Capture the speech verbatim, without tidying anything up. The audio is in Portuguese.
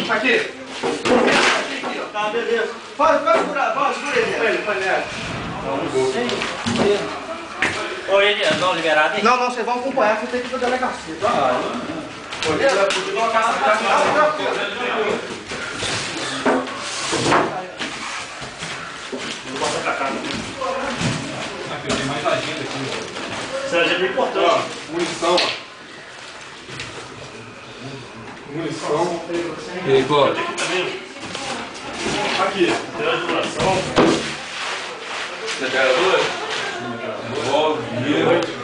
Aqui. Aqui, ó. Tá, beleza. Pode, pode segurar, pode, segura ele. Ele, põe nela. Ô, ele, não, liberado aí? Não, não, vocês vão acompanhar, você tem que ir pra delegacia, tá? Ah, não. Beleza? Não, bota pra cá. Aqui, tem mais agenda aqui. Essa agenda é importante. Ó, munição, ó. Munição. E aí, pô? Aqui. Duração. Metralhadora? Revólver, dinheiro.